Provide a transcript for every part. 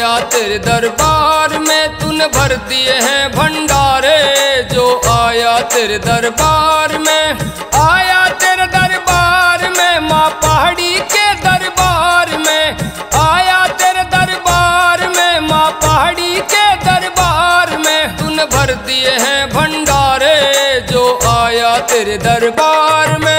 आया तेरे दरबार में, तूने भर दिए हैं भंडारे। जो आया तेरे दरबार में, आया तेरे दरबार में, माँ पहाड़ी के दरबार में, आया तेरे दरबार में, माँ पहाड़ी के दरबार में, तूने भर दिए हैं भंडारे। जो आया तेरे दरबार में।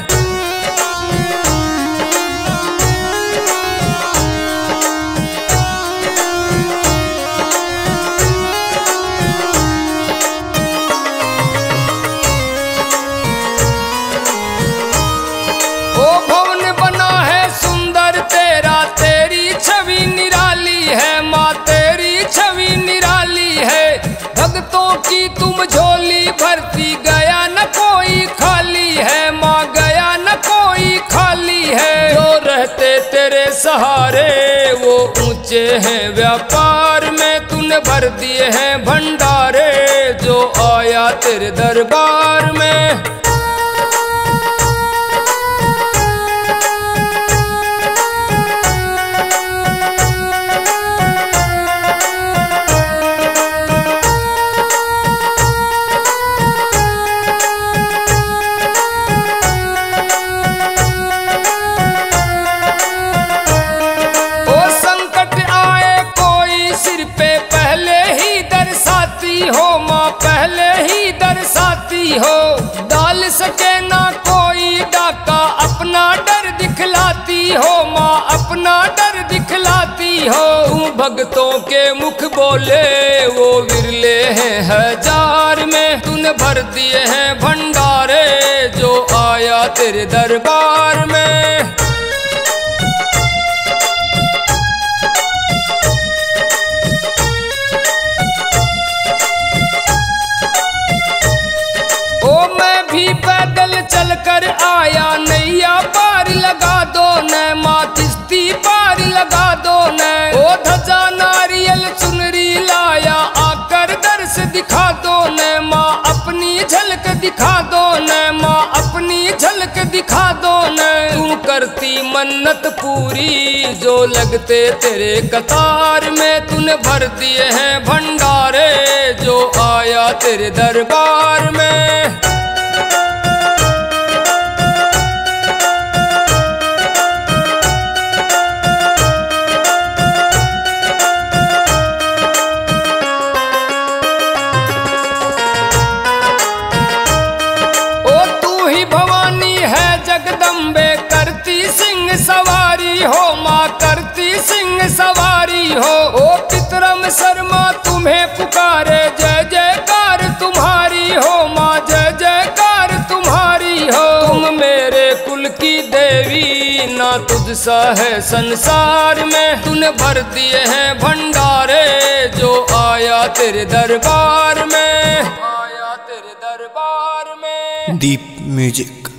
भक्तों की तुम झोली भरती, गया न कोई खाली है माँ, गया न कोई खाली है। जो रहते तेरे सहारे वो ऊंचे हैं व्यापार में, तूने भर दिए हैं भंडारे। जो आया तेरे दरबार में। हो माँ पहले ही दर्शाती हो, डाल सके ना कोई डाका, अपना डर दिखलाती हो माँ, अपना डर दिखलाती हो। तू भक्तों के मुख बोले वो विरले हैं हजार में, तूने भर दिए हैं भंडारे। जो आया तेरे दरबार में। पैदल चल कर आया, नैया पार लगा दो न माँ, किश्ती पार लगा दो न। ओ ध्वजा नारियल चुनरी लाया, आकर दर्श दिखा दो न माँ, अपनी झलक दिखा दो न माँ, अपनी झलक दिखा दो न। तू करती मन्नत पूरी जो लगते तेरे कतार में, तूने भर दिए हैं भंडारे। जो आया तेरे दरबार में। जगदम्बे करती सिंह सवारी हो माँ, करती सिंह सवारी हो। ओ पितरम शर्मा तुम्हें पुकारे, जय जयकार तुम्हारी हो माँ, जय जयकार तुम्हारी हो। तुम मेरे कुल की देवी, ना तुझसा है संसार में, तूने भर दिए हैं भंडारे। जो आया तेरे दरबार में, आया तेरे दरबार में। दीप म्यूजिक।